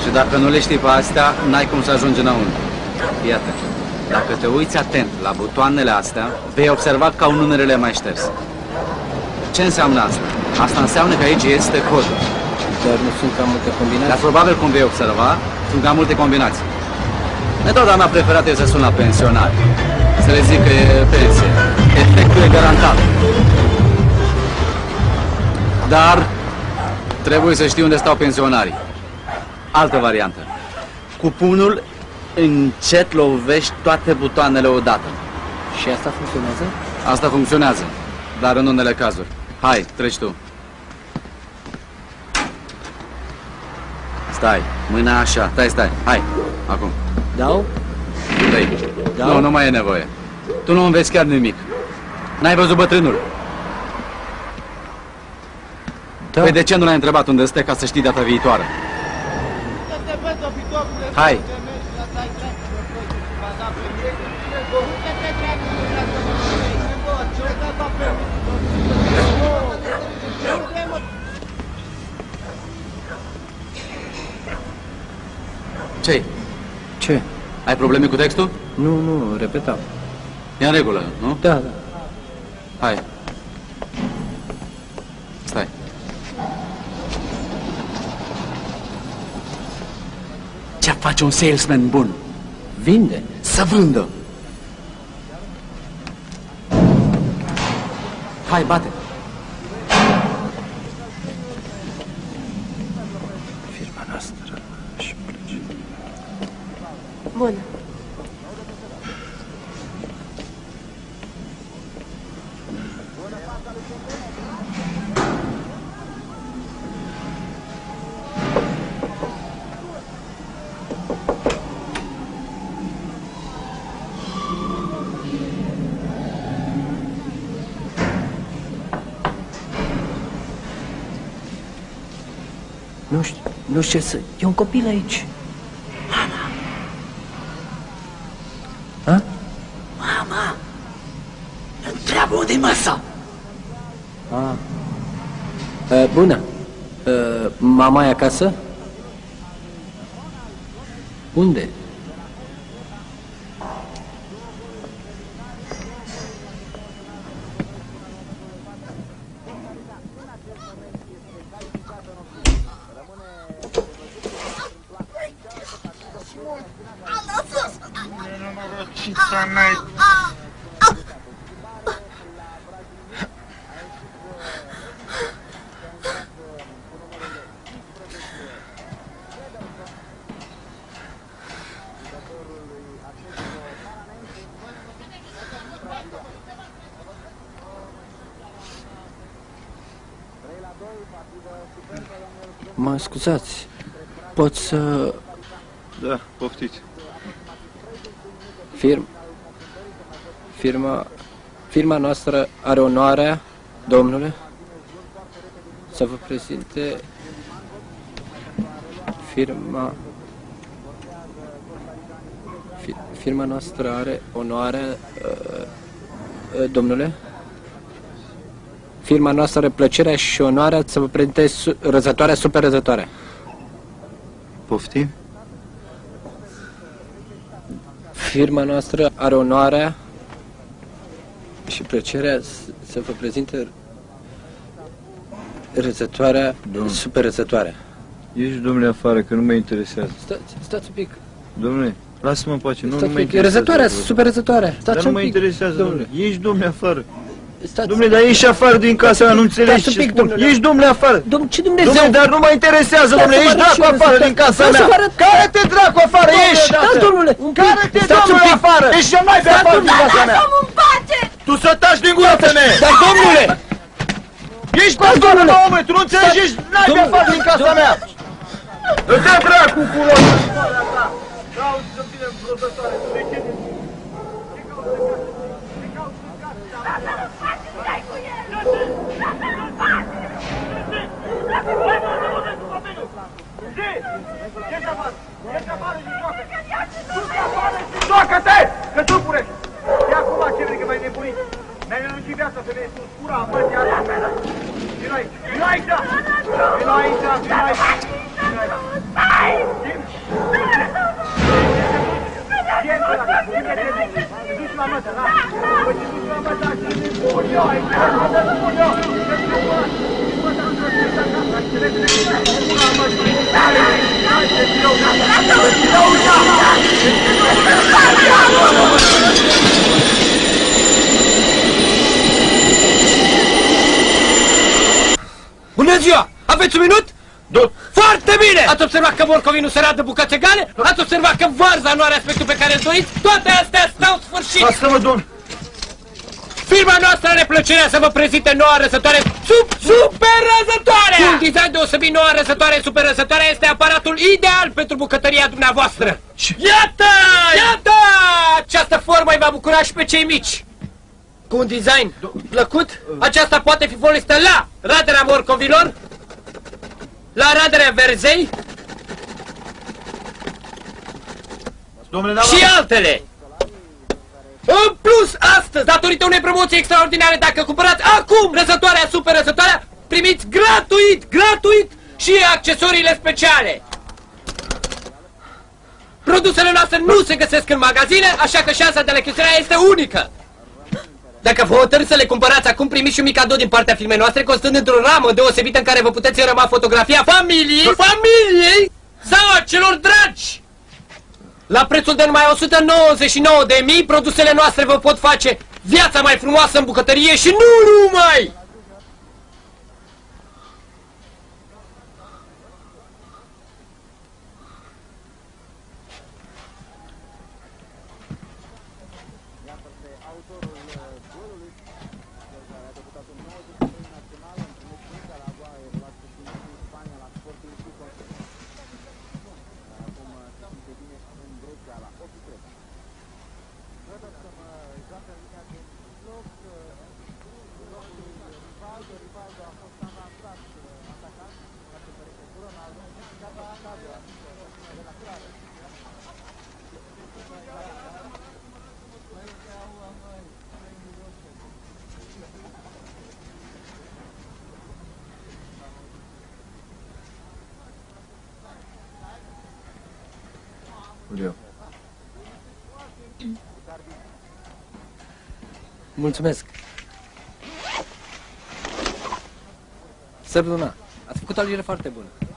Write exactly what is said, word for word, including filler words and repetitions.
Și dacă nu le știi pe astea, n-ai cum să ajungi înăuntru. Iată, dacă te uiți atent la butoanele astea, vei observa că au numerele mai șterse. Ce înseamnă asta? Asta înseamnă că aici este codul. Dar nu sunt cam multe combinații? Dar probabil, cum vei observa, sunt cam multe combinații. Metoda mea preferată e să sun la pensionari. Să le zic că e pensie. Efectul e garantat. Dar trebuie să știi unde stau pensionarii. Altă variantă. Cu pumnul încet lovești toate butoanele odată. Și asta funcționează? Asta funcționează, dar în unele cazuri. Hai, treci tu. Stai, mâna așa, stai, stai, hai, acum. Dau? Trei. Dau? Nu, nu mai e nevoie. Tu nu înveți chiar nimic. N-ai văzut bătrânul? Da. Păi de ce nu l-ai întrebat unde stă ca să știi data viitoare? Hai! Ce-i? Ce? Ai probleme cu textul? Nu, nu, repetam. E în regulă, nu? Da, da. Hai. Stai. Ce face un salesman bun? Vinde. Să vândă. Hai, bate. Firma noastră și plece. Bună. Nu știu, nu știu ce să... E un copil aici. Mama! Ha? Mama! Întreabă unde-i masa! Ah. Uh, bună. Uh, mama e acasă? Unde? Mă scuzați, pot să... Da, poftiți. Firm... Firma... Firma noastră are onoarea, domnule, să vă prezinte... Firma... Fi, firma noastră are onoarea, uh, uh, domnule... Firma noastră are plăcerea și onoarea să vă prezinte su răzătoarea super răzătoare. Poftim? Firma noastră are onoarea și plăcerea să vă prezinte răzătoarea super răzătoare. Ieși, domnule, afară, că nu mă interesează. Stați, stați un pic. Domnule, lasă-mă în pace, nu, nu mă E interesează. răzătoarea, super răzătoare. Dar Stați nu un mă pic, interesează, domnule. Ieși, domnule, afară. Stați. Domnule, dar ieși afară din casa mea, nu înțelegi Stați un ce pic, spun. domnule. Ieși, domnule, afară. Domnule, ce Dumnezeu? Domnule, dar nu mă interesează, domnule, ieși dracu afară din casa mea. Care-te dracu afară, ieși! Stați, domnule. Care-te, domnule, afară! Ieși cel mai pe afară din casa mea! Tu să taci din gură, femeie! Dar, domnule! Ești pastorul, omule, tu nu înțelegi, ești n-ai pe afară din casa mea! Dă-te dracu cu lor! Cauți să vină în protătoare, tu de chine! Ieși afară! Ieși afară și joacă! Du-te afară și joacă-te! Că tu purești! E acum ce vrei că m-ai nebunit! Mi-ai nelucit viața, femeie, sunt scura, amătii alea! Vino aici! Vino aici! Vino aici! Vino aici! Vino aici! Scentă la cap, uite te duci, te duci la mătă, la. Păi te duci la mătă, așa te spun eu, aici, așa te spun eu. Te spun eu, mătă, nu te duci acasă, aici, te duci la mătă. Hai, te ți-o, gata, te ți-o, gata. Bună ziua! Aveți un minut? Foarte bine! Ați observat că morcovii nu se radă bucăți egale? Ați observat că varza nu are aspectul pe care îl doriți? Toate astea stau sfârșit! Asta mă, domn! Firma noastră are plăcerea să vă prezinte noua răsătoare sub, super răsătoare! Cu un design deosebit, noua răsătoare super răsătoare este aparatul ideal pentru bucătăria dumneavoastră! Iată! Iată! Această formă îi va bucura și pe cei mici! Cu un design plăcut, aceasta poate fi folosită la raderea morcovilor, la raderea verzei și altele. În plus, astăzi, datorită unei promoții extraordinare, dacă cumpărați acum răsătoarea super răsătoarea, primiți gratuit, gratuit și accesoriile speciale. Produsele noastre nu se găsesc în magazine, așa că șansa de a le chestiona este unică. Dacă vă hotărâți să le cumpărați acum, primiți și un mic cadou din partea firmei noastre, constând într-o ramă deosebită în care vă puteți înrăma fotografia familiei, familiei sau a celor dragi. La prețul de numai o sută nouăzeci și nouă de mii, produsele noastre vă pot face viața mai frumoasă în bucătărie și nu numai! Mulțumesc. Sărbuna, ați făcut o alegere foarte bună.